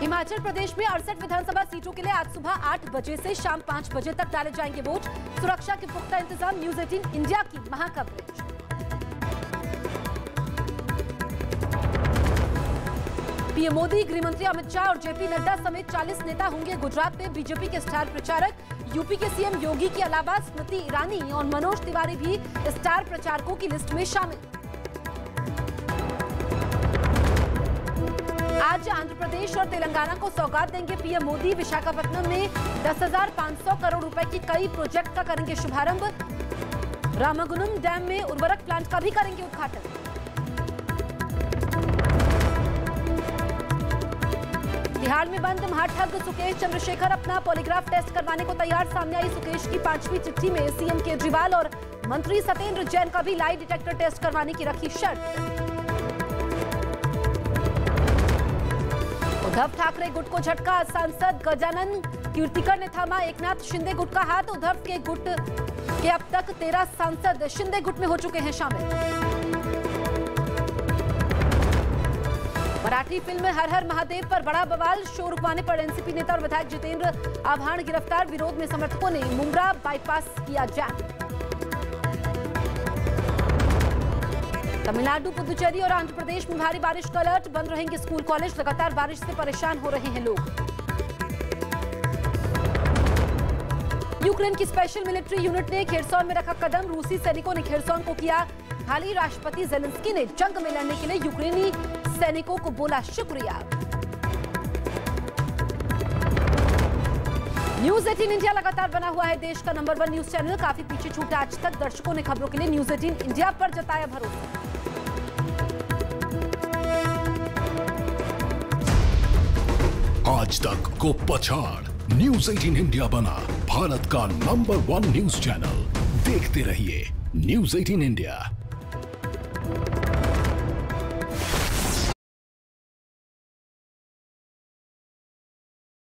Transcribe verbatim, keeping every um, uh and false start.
हिमाचल प्रदेश में अड़सठ विधानसभा सीटों के लिए आज सुबह आठ बजे से शाम पाँच बजे तक डाले जाएंगे वोट। सुरक्षा के पुख्ता इंतजाम, न्यूज अठारह इंडिया की महाकवरेज। पीएम मोदी, गृह मंत्री अमित शाह और जेपी नड्डा समेत चालीस नेता होंगे गुजरात में बीजेपी के स्टार प्रचारक। यूपी के सीएम योगी के अलावा स्मृति ईरानी और मनोज तिवारी भी स्टार प्रचारकों की लिस्ट में शामिल। आज आंध्र प्रदेश और तेलंगाना को सौगात देंगे पीएम मोदी। विशाखापट्टनम में दस हजार पाँच सौ करोड़ रुपए की कई प्रोजेक्ट का करेंगे शुभारंभ। रामागुनम डैम में उर्वरक प्लांट का भी करेंगे उद्घाटन। बिहार में बंद महाठग सुकेश चंद्रशेखर अपना पॉलीग्राफ टेस्ट करवाने को तैयार। सामने आई सुकेश की पांचवी चिट्ठी में सीएम केजरीवाल और मंत्री सत्येंद्र जैन का भी लाई डिटेक्टर टेस्ट करवाने की रखी शर्त। उद्धव ठाकरे गुट को झटका, सांसद गजानन कीर्तिकर ने थामा एकनाथ शिंदे गुट का हाथ। उद्धव के गुट के अब तक तेरह सांसद शिंदे गुट में हो चुके हैं शामिल। मराठी फिल्म हर हर महादेव पर बड़ा बवाल, शो रुकवाने पर एनसीपी नेता और विधायक जितेंद्र आभाण गिरफ्तार। विरोध में समर्थकों ने मुंब्रा बाईपास किया जाम। तमिलनाडु, पुदुचेरी और आंध्र प्रदेश में भारी बारिश का अलर्ट, बंद रहेंगे स्कूल कॉलेज। लगातार बारिश से परेशान हो रहे हैं लोग। यूक्रेन की स्पेशल मिलिट्री यूनिट ने खेरसौन में रखा कदम। रूसी सैनिकों ने खेरसौन को किया खाली। राष्ट्रपति जेलेंस्की ने जंग में लड़ने के लिए यूक्रेनी सैनिकों को बोला शुक्रिया। न्यूज अठारह इंडिया लगातार बना हुआ है देश का नंबर वन न्यूज चैनल। काफी पीछे छूटा आज तक दर्शकों ने खबरों के लिए न्यूज अठारह इंडिया पर जताया भरोसा। आज तक को पछाड़, न्यूज अठारह इंडिया बना भारत का नंबर वन न्यूज चैनल। देखते रहिए न्यूज अठारह इंडिया।